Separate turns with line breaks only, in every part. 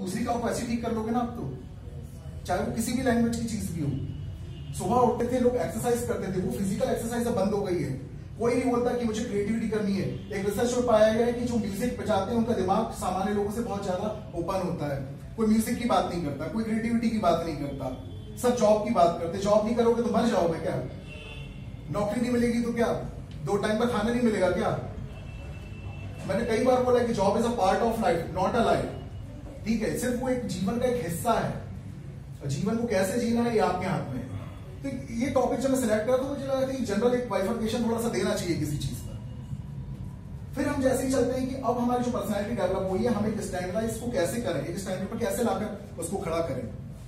दूसरी क्लॉक वैसे ठीक कर लोगे ना आप, तो चाहे वो किसी भी लैंग्वेज की चीज भी हो। सुबह उठते थे लोग, एक्सरसाइज करते थे, वो फिजिकल एक्सरसाइज अब बंद हो गई है। कोई नहीं बोलता कि मुझे क्रिएटिविटी करनी है। एक रिसर्च में पाया गया है कि जो म्यूजिक बजाते हैं उनका दिमाग सामान्य लोगों से बहुत ज्यादा ओपन होता है। कोई म्यूजिक की बात नहीं करता, कोई क्रिएटिविटी की बात नहीं करता, सब जॉब की बात करते। जॉब नहीं करोगे तो मर जाओगे क्या? नौकरी नहीं मिलेगी तो क्या? 2 टाइम का खाना नहीं मिलेगा क्या? मैंने कई बार बोला कि job is a part of life, not a life. ठीक है, सिर्फ वो एक जीवन का एक हिस्सा है। जीवन को कैसे जीना है ये आपके हाथ में है। तो ये टॉपिक जब मैं सिलेक्ट करा तो मुझे लगा कि जनरल एक बाइफर्केशन थोड़ा सा देना चाहिए किसी चीज पर। फिर हम जैसे ही चलते हैं कि अब हमारी जो पर्सनैलिटी डेवलप हुई है, हम एक स्टैंडर्डाइज को कैसे करें, एक स्टैंडर्ड पर कैसे लाकर उसको खड़ा करें।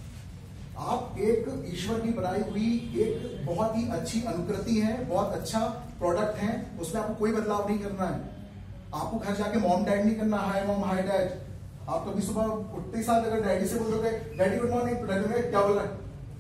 आप एक ईश्वर की बनाई हुई एक बहुत ही अच्छी अनुकृति है, बहुत अच्छा प्रोडक्ट है, उसमें आपको कोई बदलाव नहीं करना है। आपको घर जाके मॉम डैड नहीं करना, हाय मॉम हाय डैड। आप कभी सुबह उठते ही साथ अगर डैडी से बोलोगे डैडी गुड मॉर्निंग, तो डैडी में क्या बोल रहा है,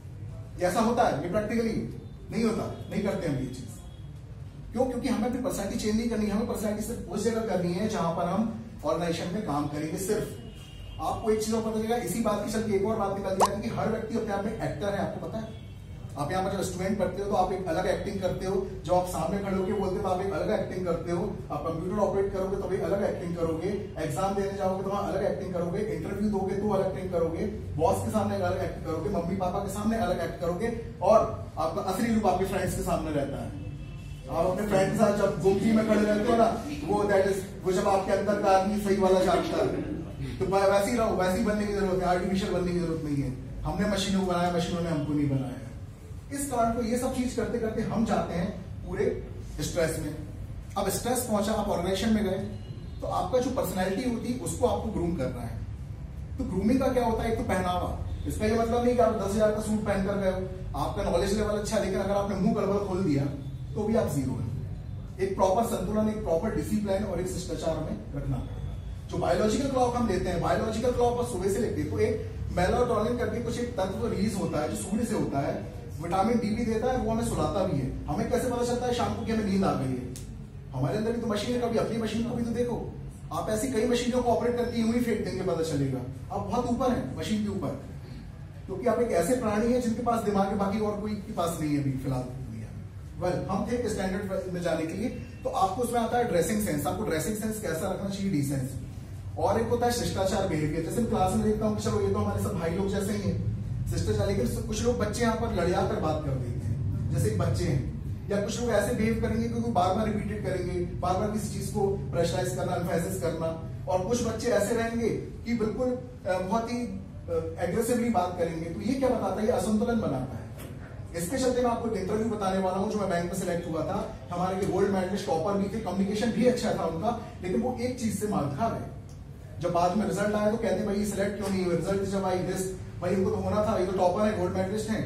ऐसा होता है? ये प्रैक्टिकली नहीं होता, नहीं करते हम ये चीज। क्यों? क्योंकि हमें अपनी पर्सनैलिटी चेंज नहीं करनी है, हमें पर्सनैलिटी सिर्फ उस जगह करनी है जहां पर हम ऑर्गेनाइजेशन में काम करेंगे। सिर्फ आपको एक चीज और पता चलेगा, इसी बात की चल के एक और बात निकल जाती है कि हर व्यक्ति अपने आप में एक्टर है। आपको पता है, आप यहाँ पर जब स्टूडेंट पढ़ते हो तो आप एक अलग एक्टिंग करते हो, जब आप सामने खड़े होकर बोलते हो तो आप एक अलग एक्टिंग करते हो, आप कंप्यूटर ऑपरेट करोगे तो एक अलग एक्टिंग करोगे, एग्जाम देने जाओगे तो वहां अलग एक्टिंग करोगे, इंटरव्यू दोगे तो अलग एक्टिंग करोगे, बॉस के सामने अलग एक्ट करोगे, मम्मी पापा के सामने अलग एक्ट करोगे, और आपका असली रूप आपके फ्रेंड्स के सामने रहता है। आप अपने फ्रेंड के साथ जब गुमटी में खड़े रहते हो ना, वो दैट इज वो जब आपके अंदर का आदमी सही वाला जानता है, तो वैसे ही रहो, वैसे ही बनने की जरूरत है, आर्टिफिशियल बनने की जरूरत नहीं है। हमने मशीनों को बनाया, मशीनों ने हमको नहीं बनाया। इस कारण को ये सब चीज करते करते हम जाते हैं पूरे स्ट्रेस में। अब स्ट्रेस पहुंचा, आप ऑर्गेनाइजेशन में गए, तो आपका जो पर्सनैलिटी होती है उसको आपको ग्रूम करना है। तो ग्रूमिंग का क्या होता है? एक तो पहनावा। इसका ये मतलब नहीं कि आप 10,000 का सूट पहनकर गए हो, आपका नॉलेज लेवल अच्छा है, लेकिन अगर आपने मुंह गड़बड़ खोल दिया तो भी आप जीरो है। एक प्रॉपर संतुलन, एक प्रॉपर डिसिप्लिन और एक शिष्टाचार में रखना पड़ेगा। जो बायोलॉजिकल क्लॉक हम लेते हैं, बायोलॉजिकल क्लॉक पर सुबह से लेते तो एक मेलाटोनिन करके कुछ एक तत्व रिलीज होता है जो सूर्य से होता है, विटामिन डी भी देता है, वो हमें सुलाता भी है। हमें कैसे पता चलता है शाम को कि हमें नींद आ गई है? हमारे अंदर भी तो मशीन है, कभी अपनी मशीन को भी तो देखो। आप ऐसी कई मशीनों को ऑपरेट करके यूं ही फेंक देंगे, पता चलेगा आप बहुत ऊपर हैं मशीन के ऊपर, क्योंकि आप एक ऐसे प्राणी हैं जिनके पास दिमाग है, बाकी और कोई के पास नहीं है अभी फिलहाल दुनिया में। वेल, हम थे स्टैंडर्ड में जाने के लिए, तो आपको उसमें आता है ड्रेसिंग सेंस। आपको ड्रेसिंग सेंस कैसा रखना चाहिए, डिसेंस। और एक होता है शिष्टाचार, बिहेवियर। जैसे क्लास में देखता हूँ कि चलो ये तो हमारे सब भाई लोग जैसे ही हैं, शिष्टाचार। लेकिन कुछ लोग बच्चे यहाँ पर लड़िया कर बात कर देते हैं, जैसे बच्चे हैं, या कुछ लोग ऐसे बिहेव करेंगे क्योंकि बार बार रिपीटेड करेंगे, बार बार किसी चीज को प्रेशराइज करना, एम्फेसिस करना। और कुछ बच्चे ऐसे रहेंगे कि बिल्कुल बहुत ही एग्रेसिवली बात करेंगे। तो ये क्या बताता है? ये असंतुलन बनाता है। इसके चलते मैं आपको एक इंटरव्यू बताने वाला हूं जो मैं बैंक में सिलेक्ट हुआ था। हमारे गोल्ड मेडलिस्ट टॉपर भी थे, कम्युनिकेशन भी अच्छा था उनका, लेकिन वो एक चीज से मार खा रहे। जब बाद में रिजल्ट आया तो कहते भाई सिलेक्ट क्यों नहीं हुए? रिजल्ट जब आई दिस, भाई इनको तो होना था, ये तो टॉपर है, गोल्ड मेडलिस्ट हैं।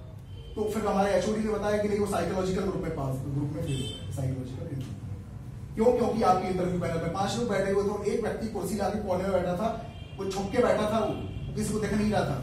तो फिर हमारे एचओडी ने बताया कि नहीं, वो साइकोलॉजिकल ग्रुप में पास, ग्रुप में फेल हो गए, साइकोलॉजिकल इंटरव्यू। क्यों? क्योंकि आपके इंटरव्यू पैनल में 5 लोग बैठे हुए थे, एक व्यक्ति कुर्सी लाके कोने में बैठा था, वो छुप के बैठा था, वो किसी को देख नहीं रहा था।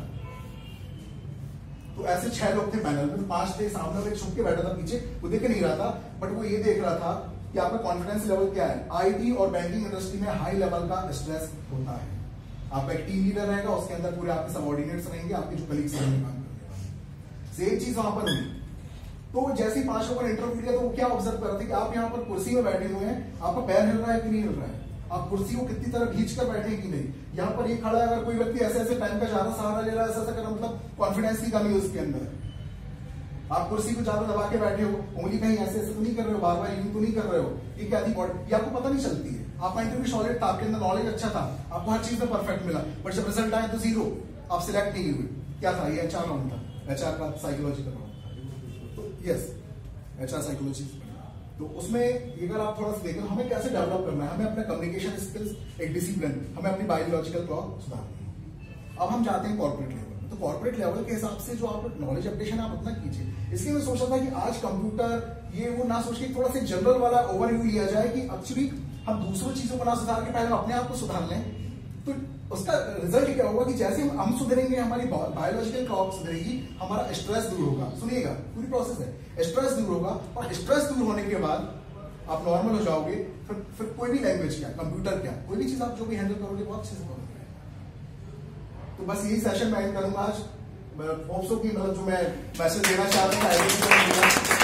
तो ऐसे 6 लोग थे पैनल में, तो 5 थे सामने, एक छुप के बैठा था पीछे, वो देख नहीं रहा था, बट वो ये देख रहा था कि आपका कॉन्फिडेंस लेवल क्या है। आईटी और बैंकिंग इंडस्ट्री में हाई लेवल का स्ट्रेस होता है। आपका एक टीम लीडर रहेगा, उसके अंदर पूरे आपके सबऑर्डिनेट्स रहेंगे, आपके जो कलीग्स रहेंगे। सेम चीज वहां पर हुई। तो जैसे ही 5 लोगों ने इंटरव्यू लिया तो वो क्या ऑब्जर्व कर रहे थे कि आप यहाँ पर कुर्सी में बैठे हुए हैं, आपका पैर हिल रहा है कि नहीं हिल रहा है, आप कुर्सी को कितनी तरह खींच कर बैठे हैं कि नहीं। यहाँ पर ये खड़ा है, अगर कोई व्यक्ति ऐसे ऐसे टाइम का ज्यादा सहारा ले रहा है, ऐसा ऐसा करना मतलब कॉन्फिडेंस की कमी है उसके अंदर। आप कुर्सी को ज्यादा दबा के बैठे हो, उंगली कहीं ऐसे ऐसे तो नहीं कर रहे हो, बार बार यूं तो नहीं कर रहे हो, ये क्या थी बॉडी, ये आपको पता नहीं चलती है। आपका इंटरव्यू सॉलिड था, आपके अंदर नॉलेज अच्छा था, आपको हर चीज में परफेक्ट मिला, बट जब रिजल्ट आया तो जीरो, आप सिलेक्ट नहीं हुए। क्या था? ये एचआर राउंड था, एचआर का साइकोलॉजिकल राउंड था। तो यस, एचआर साइकोलॉजी। तो उसमें अगर आप थोड़ा सा देखें हमें कैसे डेवलप करना है, हमें अपने कम्युनिकेशन स्किल्स, एक डिसिप्लिन, हमें अपनी बायोलॉजिकल क्लॉक सुधारनी है। अब हम जाते हैं कॉर्पोरेट लेवल में। तो कॉर्पोरेट लेवल के हिसाब से जो आप नॉलेज अपडेशन आप अपना कीजिए। इसलिए मैं सोच रहा था कि आज कंप्यूटर ये वो ना सोच के थोड़ा सा जनरल वाला ओवरव्यू लिया जाए कि एक्चुअली हम दूसरों चीजों को ना सुधार के पहले अपने आप को सुधार लें। तो उसका रिजल्ट क्या होगा कि जैसे हम सुधरेंगे, हमारी बायोलॉजिकल क्लॉक सुधरेगी, हमारा स्ट्रेस दूर होगा। सुनिएगा, पूरी प्रोसेस है, स्ट्रेस दूर होगा, और स्ट्रेस दूर होने के बाद आप नॉर्मल हो जाओगे। फिर कोई भी लैंग्वेज क्या, कंप्यूटर क्या, कोई भी चीज आप जो भी हैंडल करोगे बहुत अच्छे से करोगे। तो बस यही सेशन मैं एंड करूंगा आज। होप सो कि मतलब जो मैं मैसेज देना चाह रहा था